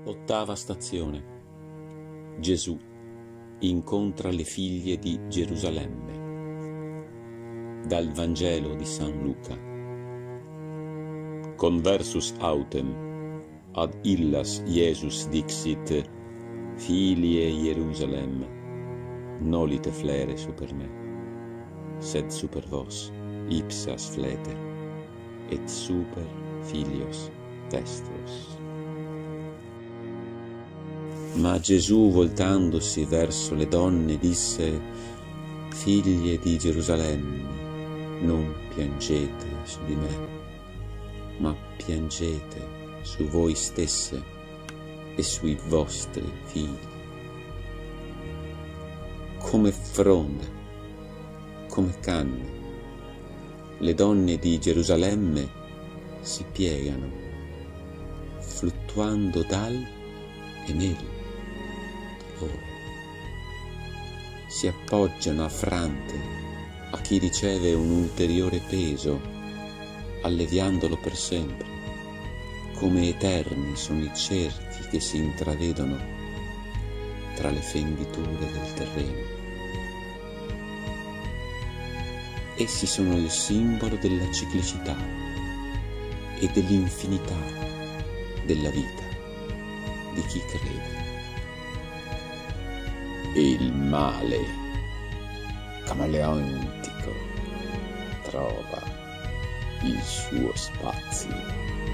Ottava stazione. Gesù incontra le figlie di Gerusalemme. Dal Vangelo di San Luca. Conversus autem ad illas Iesus dixit: Filie Jerusalem, nolite flere super me, sed super vos ipsas fleter, et super filios vestros. Ma Gesù, voltandosi verso le donne, disse: Figlie di Gerusalemme, non piangete su di me, ma piangete su voi stesse e sui vostri figli. Come fronde, come canne, le donne di Gerusalemme si piegano, fluttuando dal e nel dolore. Si appoggiano affrante a chi riceve un ulteriore peso, alleviandolo per sempre. Come eterni sono i cerchi che si intravedono tra le fenditure del terreno. Essi sono il simbolo della ciclicità e dell'infinità della vita di chi crede. E il male camaleontico trova il suo spazio